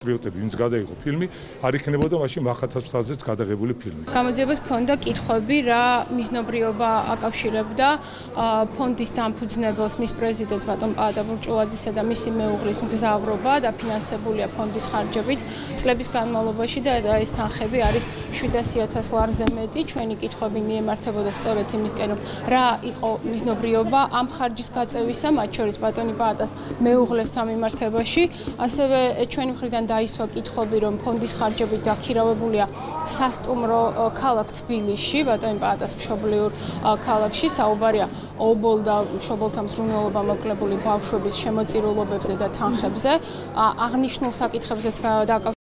პატრიოტები, ვინც გადაიღო ფილმი, არ იქნებოდა მაშინ მახათასწლაზეც გადაღებული ფილმი. გამოძიებას ჰქონდა კითხვები, რა მიზნობრიობა აკავშირებდა ფონდის დამფუძნებელს, მის პრეზიდენტს ბატონ პაატა ბურჭულაძისა და მისი მეუღლის მგზავრობა დაფინანსებულია ფონდის ხარჯებით. წლების განმავლობაში და ეს თანხები არის 700.000 ლარზე მეტი. ჩვენი კითხვები მიემართებოდა სწორედ იმისკენ, რომ რა იყო მიზნობრიობა ამ ხარჯის გაწევისა, მათ შორის ბატონი პაატას მეუღლესთან მიმართებაში. ასევე ჩვენი მხრიდან დაისვა კითხვები, რომ ფონდის ხარჯებით დაქირავებულია სასტუმრო ქალაქ თბილისში, ბატონი პაატას მშობლიურ ქალაქში. საუბარია ობოლ და მშობელთა მზრუნველობა მოკლებული ბავშვების შემოწირულობებზე და თანხებზე. აღნიშნულ საკითხებზეც